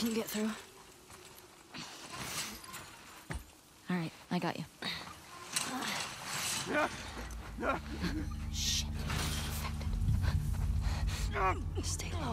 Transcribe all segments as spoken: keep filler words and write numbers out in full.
can get through. All right, I got you. Shit. Infected. Stay low.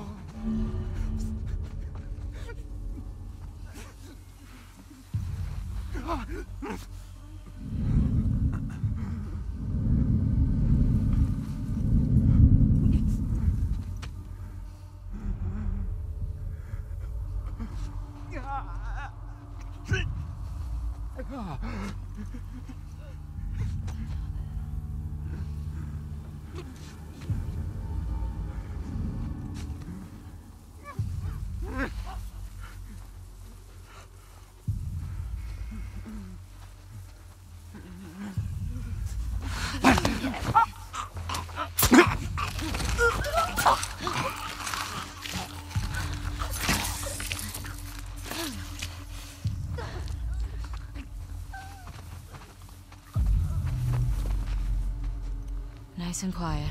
Nice and quiet.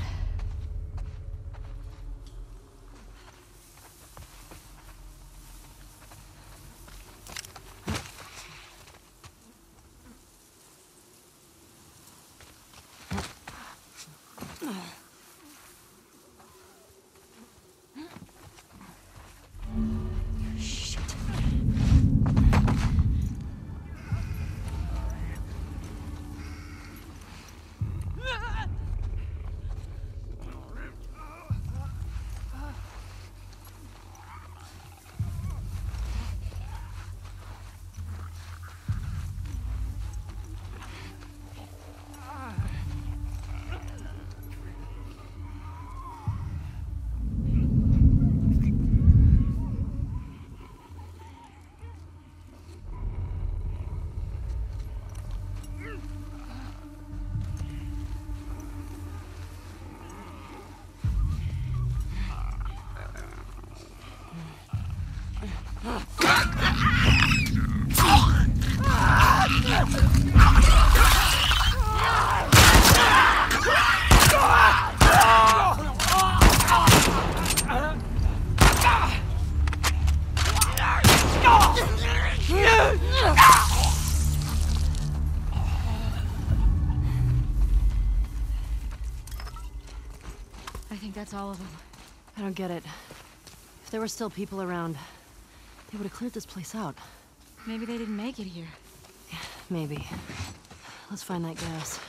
I think that's all of them. I don't get it. If there were still people around, they would have cleared this place out. Maybe they didn't make it here. Yeah, maybe. Let's find that gas.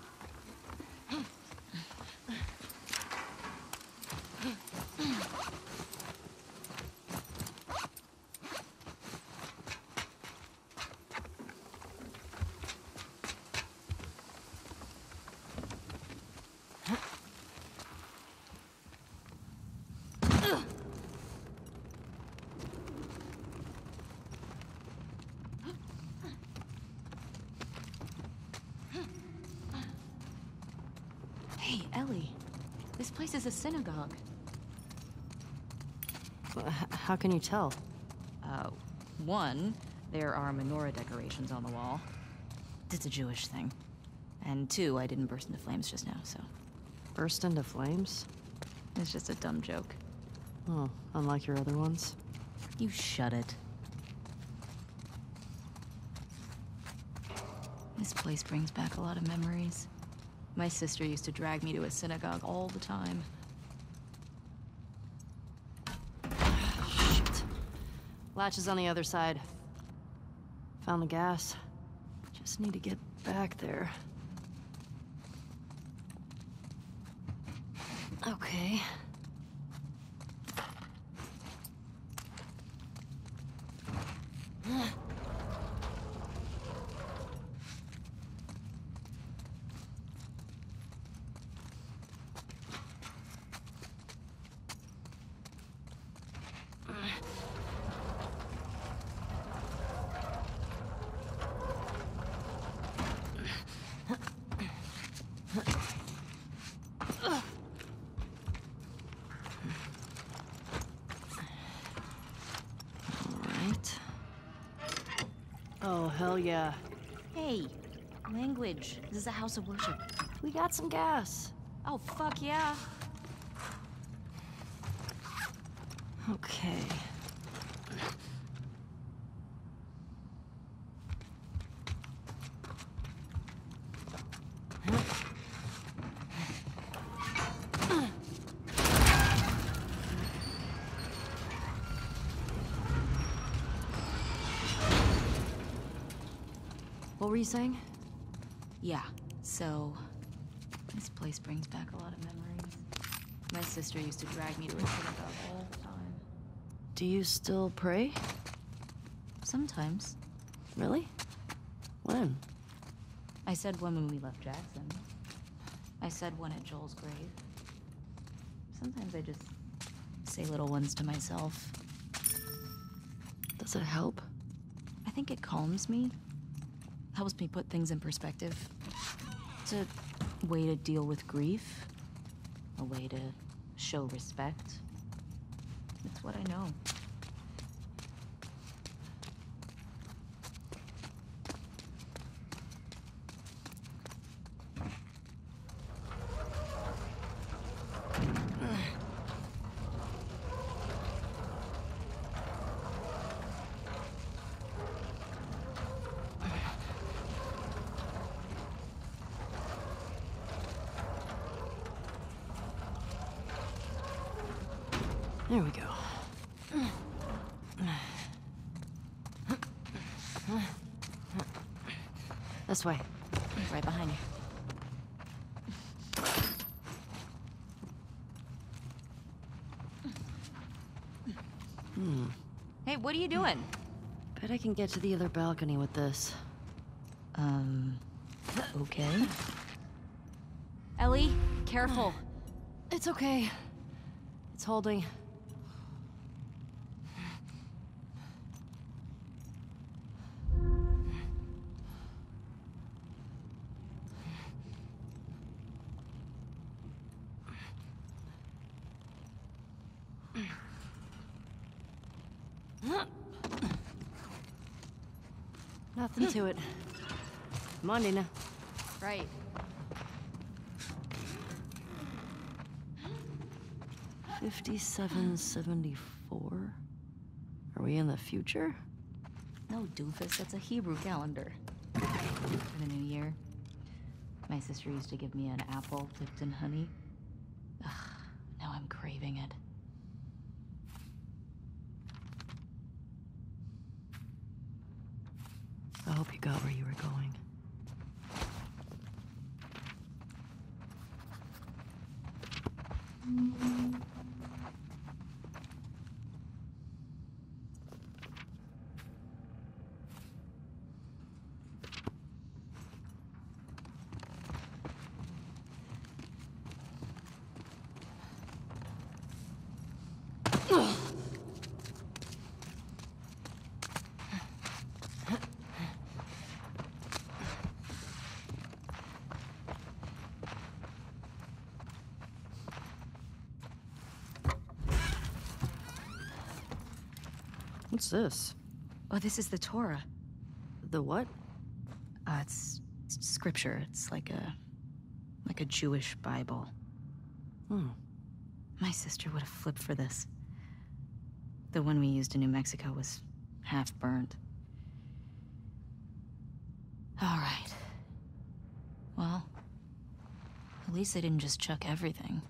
Hey, Ellie. This place is a synagogue. Well, h- how can you tell? Uh, one, there are menorah decorations on the wall. It's a Jewish thing. And two, I didn't burst into flames just now, so... Burst into flames? It's just a dumb joke. Oh, unlike your other ones? You shut it. This place brings back a lot of memories. My sister used to drag me to a synagogue all the time. Shit. Latch is on the other side. Found the gas. Just need to get back there. Okay. Oh, hell yeah. Hey, language. This is a house of worship. We got some gas. Oh, fuck yeah. Okay. What were you saying? Yeah, so... this place brings back a lot of memories. My sister used to drag me to a synagogue all the time. Do you still pray? Sometimes. Really? When? I said one when we left Jackson. I said one at Joel's grave. Sometimes I just say little ones to myself. Does it help? I think it calms me. Helps me put things in perspective. It's a way to deal with grief. A way to show respect. It's what I know. There we go. This way. Right behind you. Hmm. Hey, what are you doing? Bet I can get to the other balcony with this. Um, okay. Ellie, careful. It's okay. It's holding. Nothing to it. Come on, Dina. Right. fifty-seven seventy-four? Are we in the future? No, doofus, that's a Hebrew calendar. For the new year. My sister used to give me an apple dipped in honey. Ugh, now I'm craving it. I hope you got where you were going. What's this? Oh, this is the Torah. The what? Uh, it's, it's scripture. It's like a... like a Jewish Bible. Hmm. My sister would have flipped for this. The one we used in New Mexico was half burned. All right. Well, at least they didn't just chuck everything.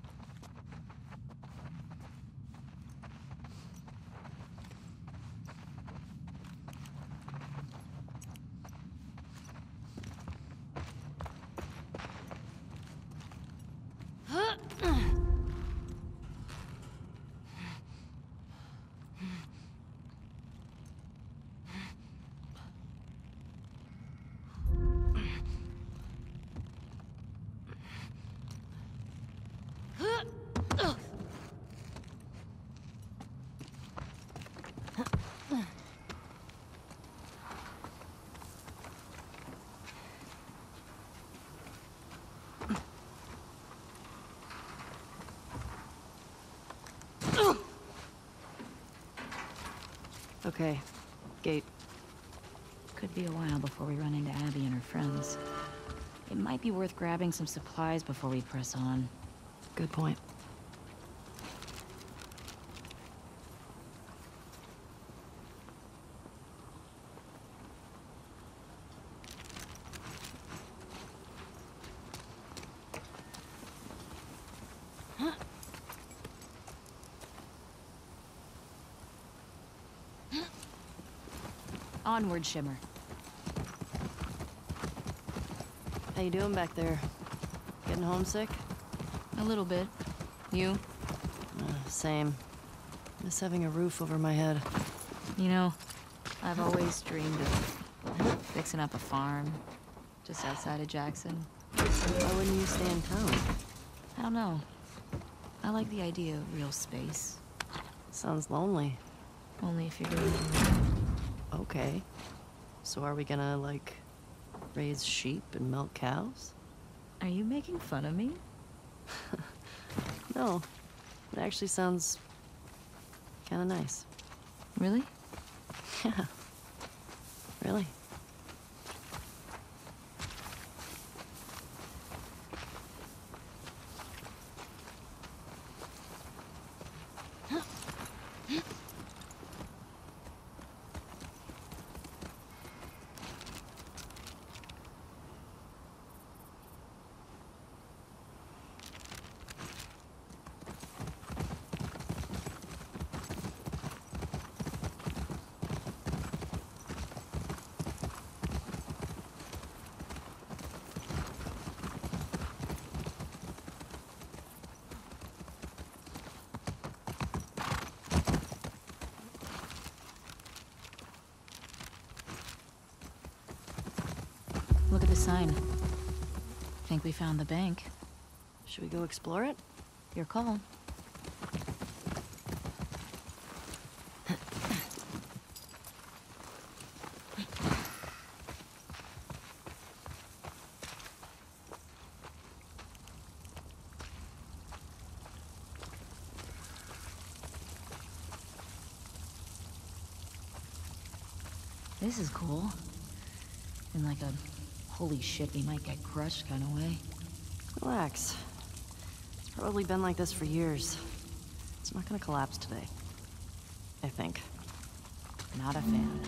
Okay. Gate. Could be a while before we run into Abby and her friends. It might be worth grabbing some supplies before we press on. Good point. Onward, Shimmer. How you doing back there? Getting homesick? A little bit. You? Uh, same. Miss having a roof over my head. You know, I've always dreamed of fixing up a farm just outside of Jackson. Why wouldn't you stay in town? I don't know. I like the idea of real space. Sounds lonely. Only if you're doing Okay. So are we gonna, like, raise sheep and milk cows? Are you making fun of me? No. It actually sounds kinda nice. Really? Yeah. Really. Look at the sign. Think we found the bank. Should we go explore it? Your call. This is cool. In like a holy shit, we might get crushed kind of way. Relax. It's probably been like this for years. It's not gonna collapse today. I think. Not a fan.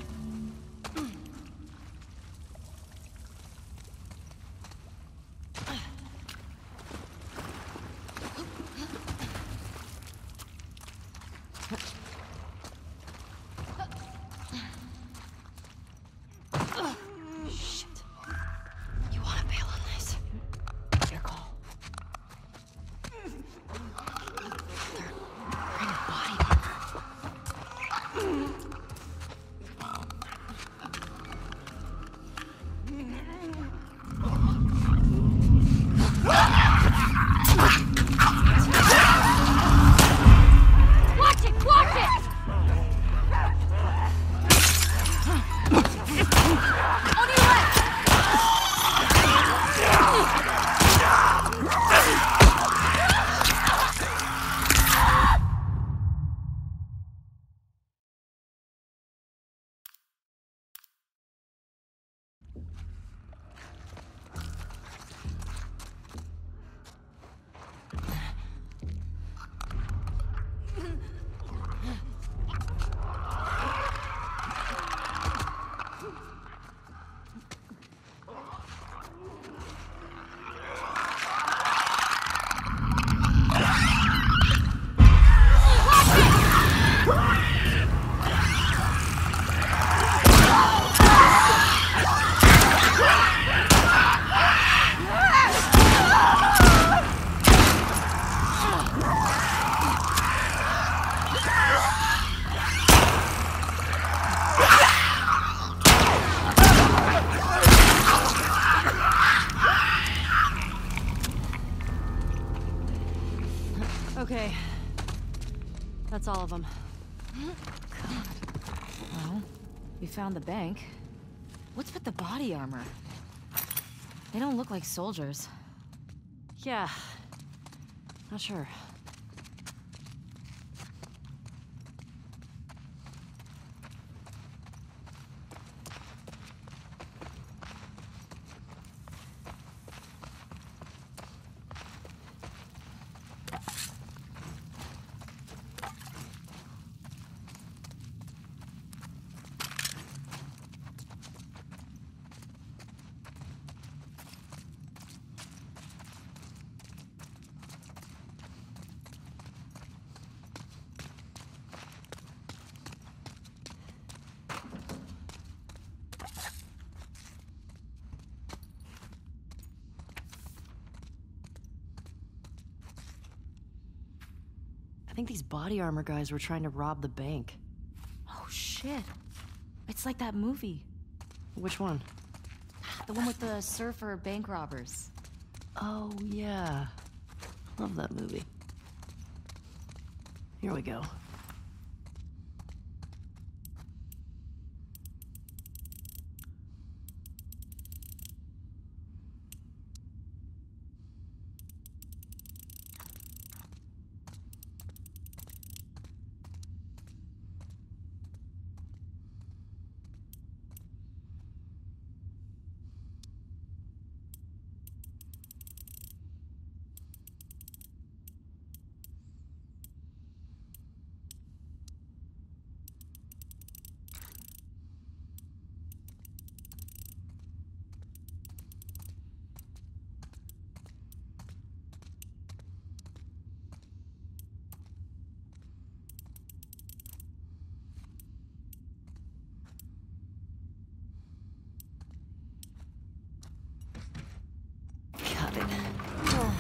Okay. That's all of them. God. Well, we found the bank. What's with the body armor? They don't look like soldiers. Yeah. Not sure. think these body armor guys were trying to rob the bank. Oh, shit. It's like that movie. Which one? The one with the surfer bank robbers. Oh, yeah. Love that movie. Here we go. Got it. Oh.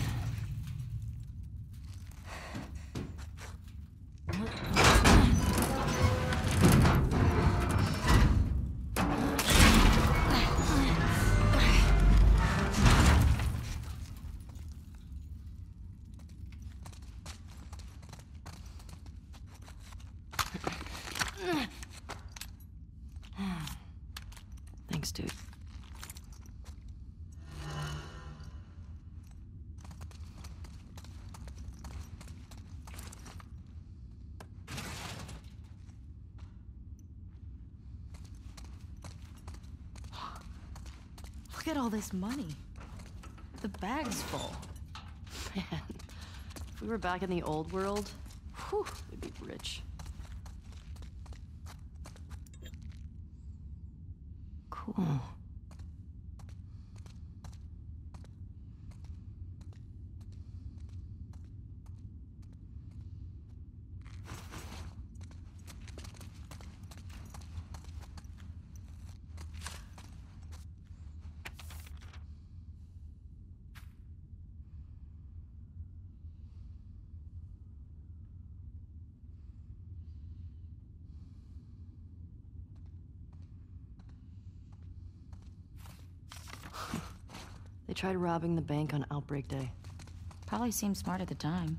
Thanks, dude. Look at all this money. The bag's full. Man, if we were back in the old world, whew, we'd be rich. Cool. They tried robbing the bank on Outbreak Day. Probably seemed smart at the time.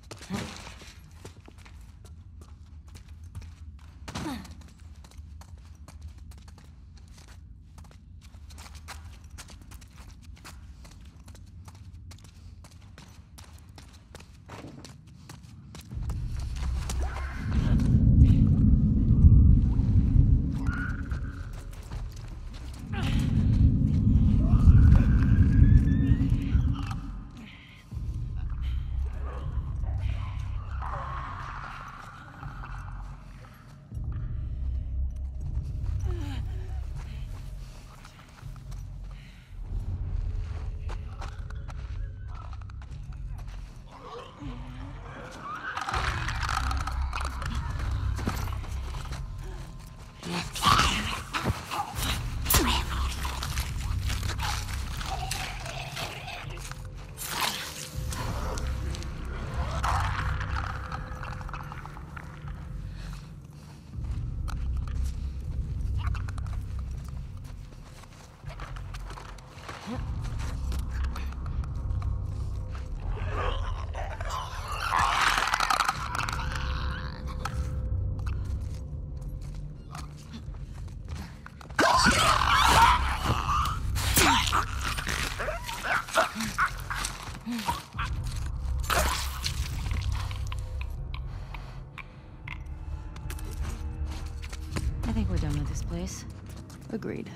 I think we're done with this place. Agreed.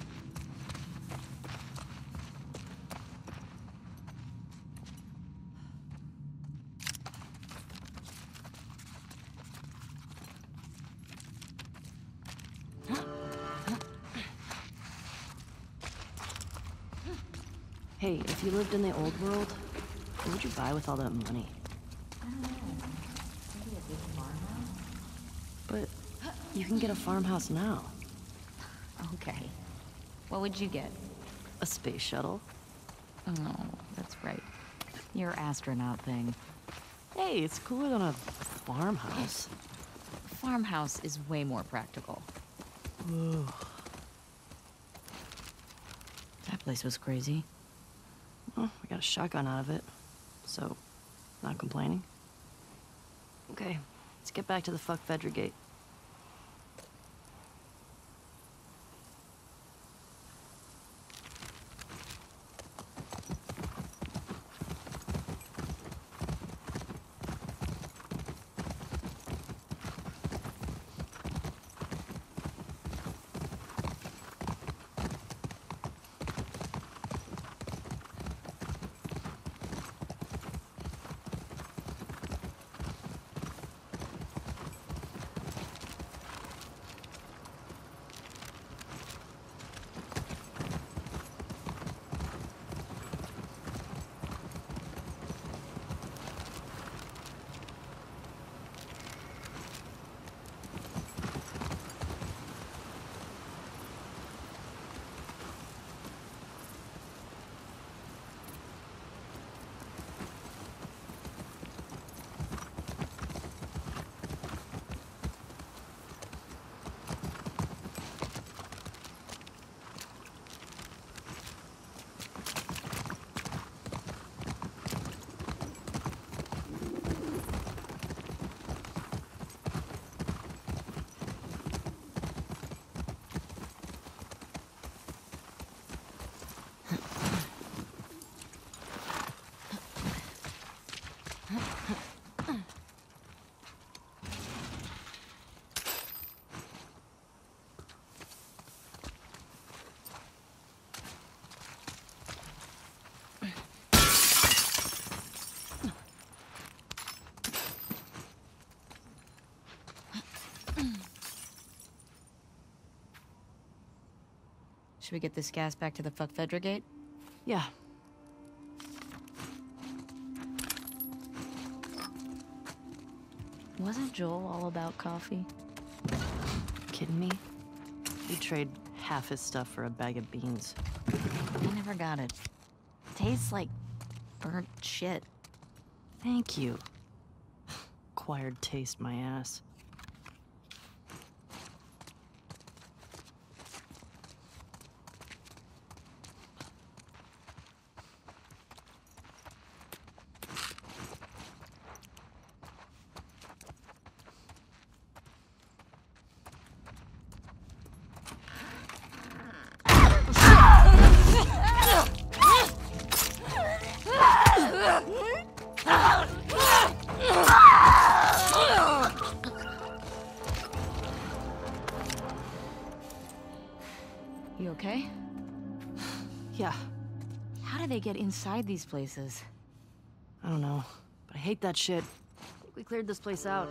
Hey, if you lived in the old world, what would you buy with all that money? I don't know. Maybe a big farmhouse? But you can get a farmhouse now. Okay. What would you get? A space shuttle. Oh, that's right. Your astronaut thing. Hey, it's cooler than a farmhouse. A farmhouse is way more practical. Whoa. That place was crazy. Well, we got a shotgun out of it, so not complaining. Okay, let's get back to the fuck Fedra gate. Should we get this gas back to the fuck Fedra gate? Yeah. Wasn't Joel all about coffee? Kidding me? He'd trade half his stuff for a bag of beans. I never got it. Tastes like burnt shit. Thank you. Acquired taste, my ass. You okay? Yeah, How do they get inside these places? I don't know, but I hate that shit. I think we cleared this place out.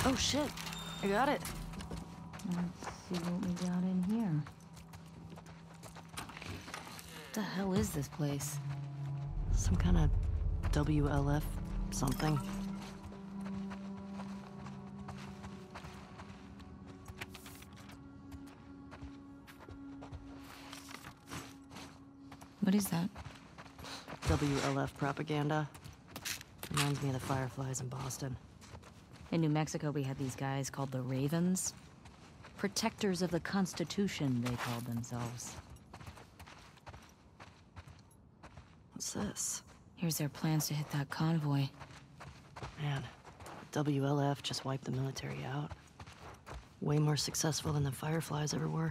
Oh shit, I got it. Let's see what we got in here. What the hell is this place? Some kind of W L F something. What is that? W L F propaganda. Reminds me of the Fireflies in Boston. In New Mexico, we had these guys called the Ravens. Protectors of the Constitution, they called themselves. What's this? Here's their plans to hit that convoy. Man, W L F just wiped the military out. Way more successful than the Fireflies ever were.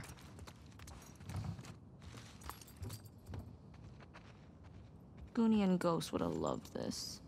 Goonie and Ghost would have loved this.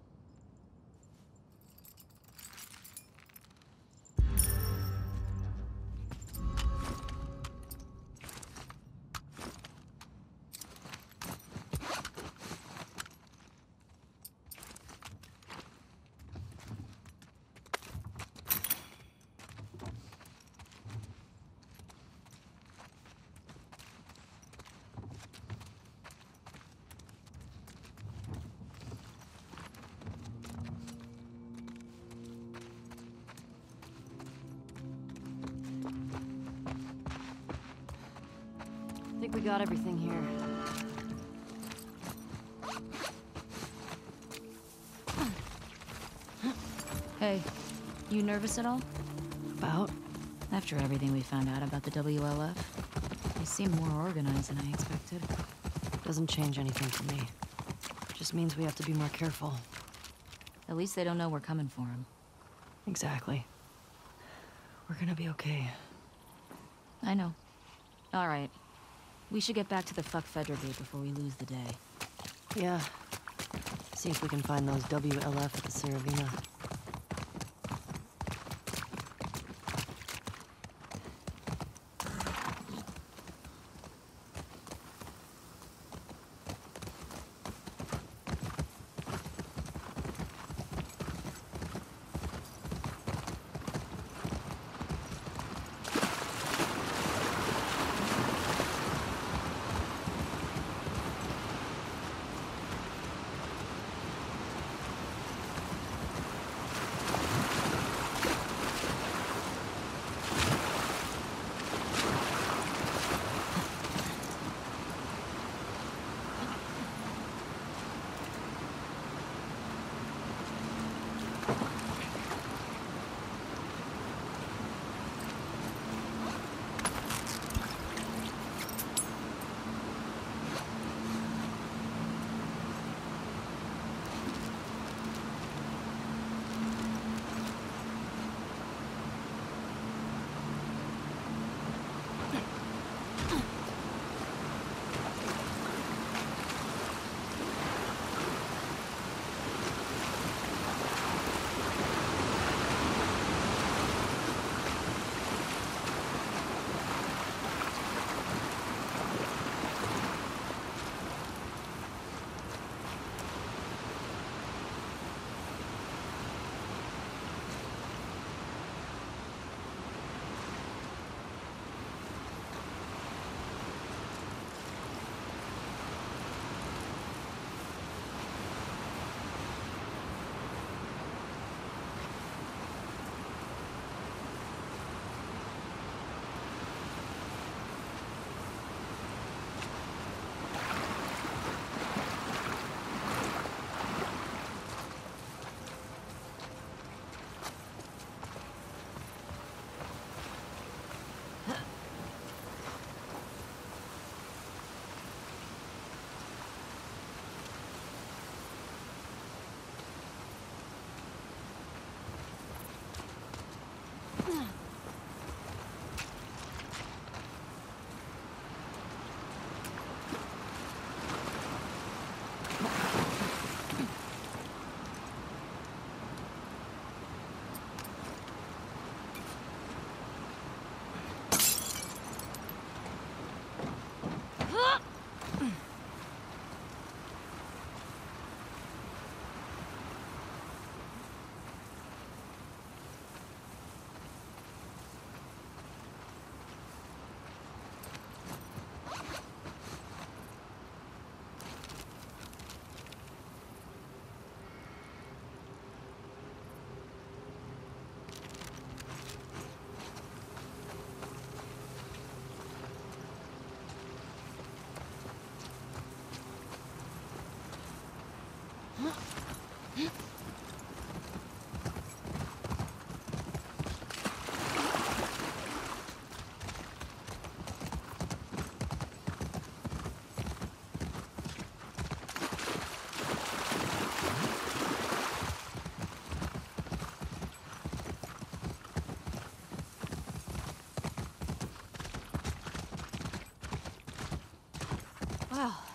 I think we got everything here. Hey, you nervous at all? About? After everything we found out about the W L F, they seem more organized than I expected. Doesn't change anything for me. Just means we have to be more careful. At least they don't know we're coming for them. Exactly. We're gonna be okay. I know. All right. We should get back to the fuck Fedra gate before we lose the day. Yeah. See if we can find those W L F at the Saravina.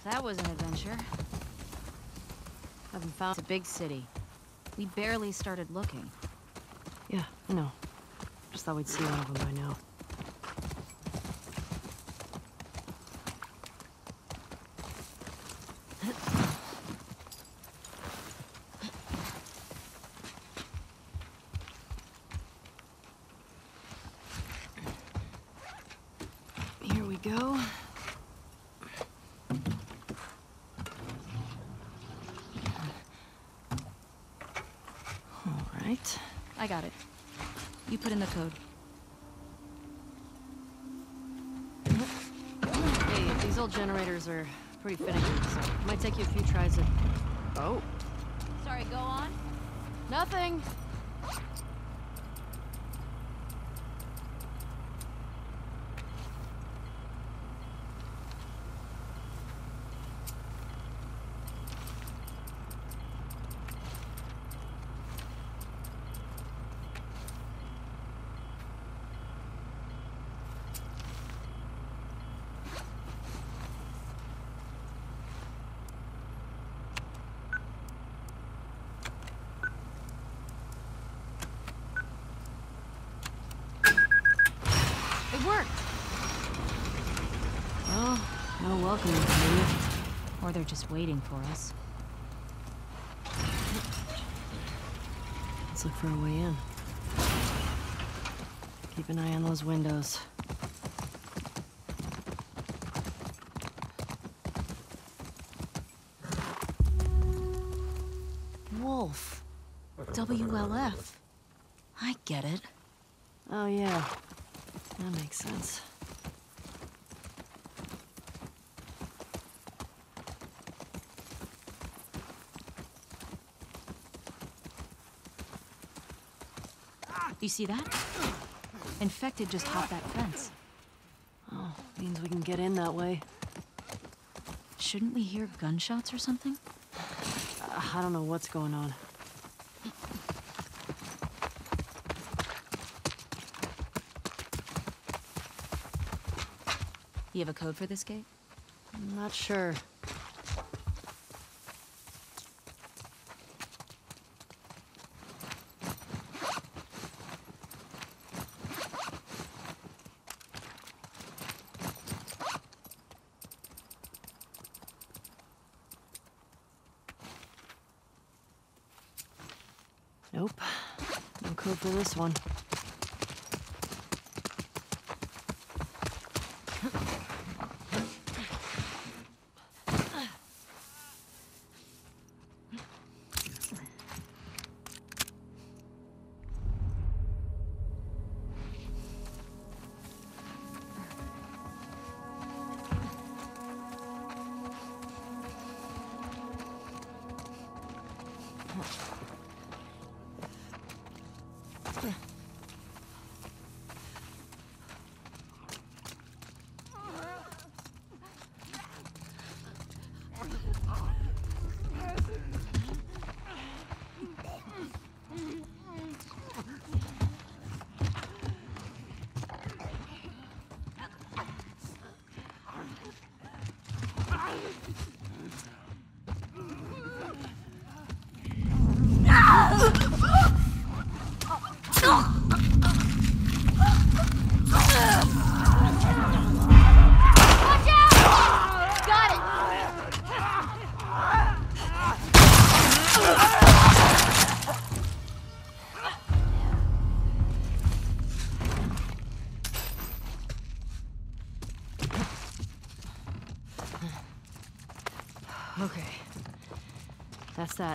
That was an adventure. Haven't found... It's a big city. We barely started looking. Yeah, I know. Just thought we'd see one of them by now. Here we go. All right. I got it. You put in the code. Hey, these old generators are pretty finicky, so it might take you a few tries to... Oh. Sorry, go on. Nothing. It worked! Well, no welcome, idiot. Or they're just waiting for us. Let's look for a way in. Keep an eye on those windows. Wolf. W L F. I get it. Oh, yeah. That makes sense. You see that? Infected just hopped that fence. Oh, means we can get in that way. Shouldn't we hear gunshots or something? Uh, I don't know what's going on. You have a code for this gate? I'm not sure. Nope. No code for this one. Okay. That's that.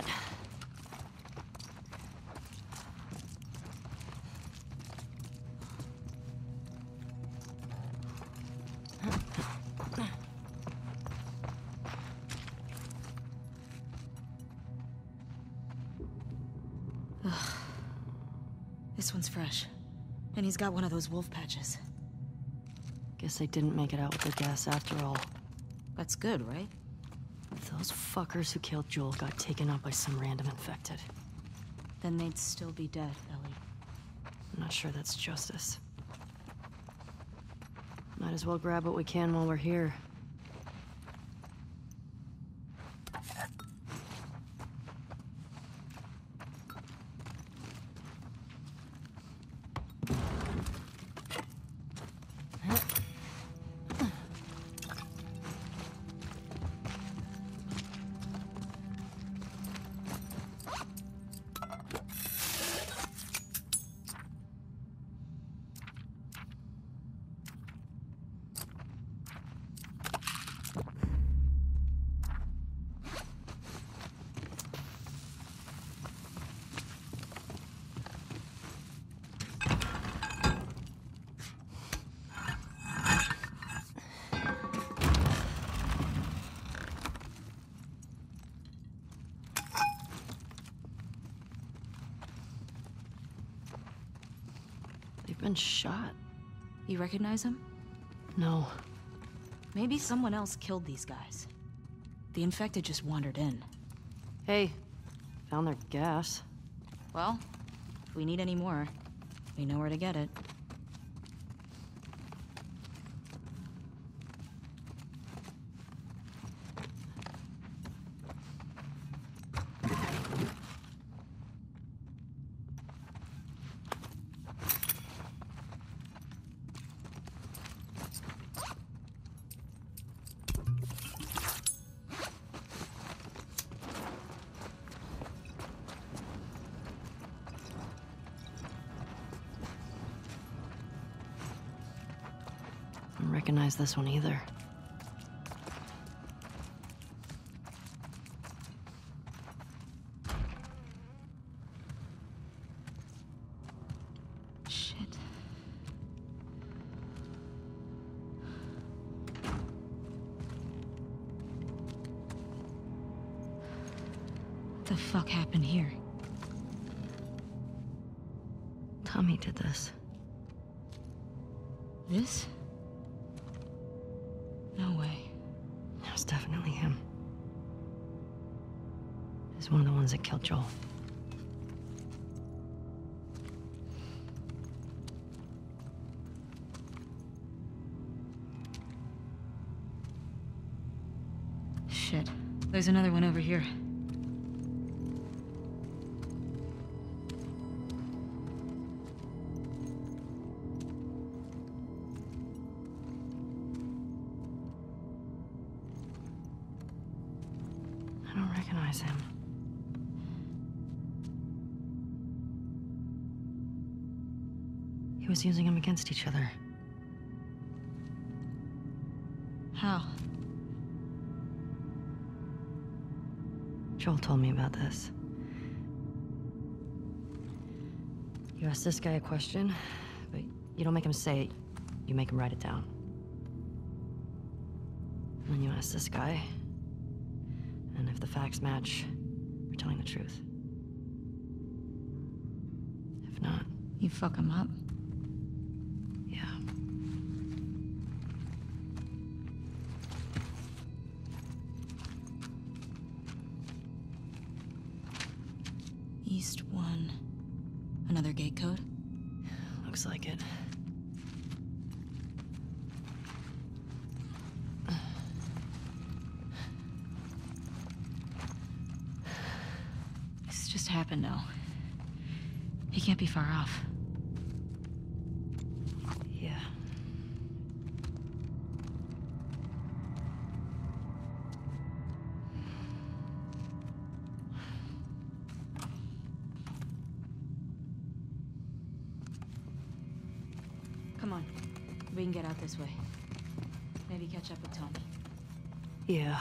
This one's fresh. And he's got one of those wolf patches. Guess they didn't make it out with the gas after all. That's good, right? If those fuckers who killed Joel got taken out by some random infected. Then they'd still be dead, Ellie. I'm not sure that's justice. Might as well grab what we can while we're here. They've been shot. You recognize him? No. Maybe someone else killed these guys. The infected just wandered in. Hey, found their gas. Well, if we need any more, we know where to get it. I don't recognize this one either. Shit. What the fuck happened here? Tommy did this. This? No way. It was definitely him. He's one of the ones that killed Joel. Shit. There's another one over here. I don't recognize him. He was using them against each other. How? Joel told me about this. You ask this guy a question, but you don't make him say it, you make him write it down. And then you ask this guy, and if the facts match, you're telling the truth. If not, You fuck him up? yeah. East one. Another gate code? Looks like it. This just happened now. He can't be far off. Yeah. Come on. We can get out this way. Maybe catch up with Tommy. Yeah.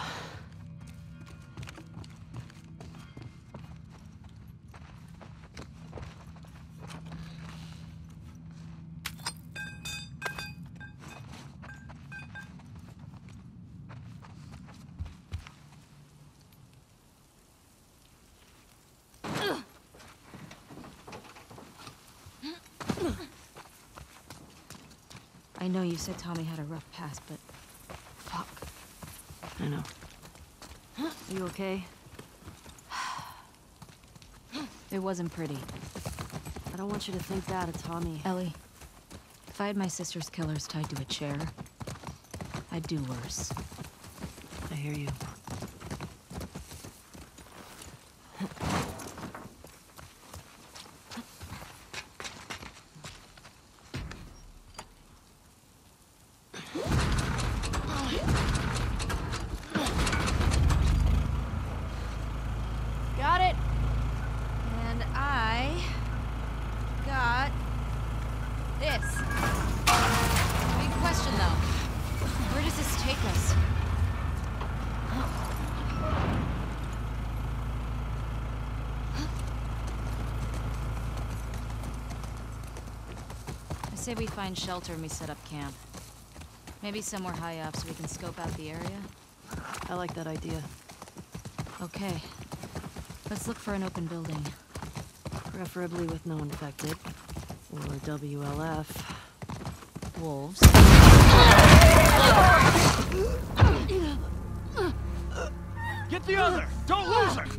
I know you said Tommy had a rough past, but... fuck. I know. You okay? It wasn't pretty. I don't want you to think that of Tommy. Ellie, if I had my sister's killers tied to a chair, I'd do worse. I hear you. Got it! And I... got... this. Big question, though. Where does this take us? I say we find shelter and we set up camp. Maybe somewhere high up so we can scope out the area. I like that idea. Okay. Let's look for an open building. Preferably with no infected. Or W L F. Wolves. Get the other! Don't lose her!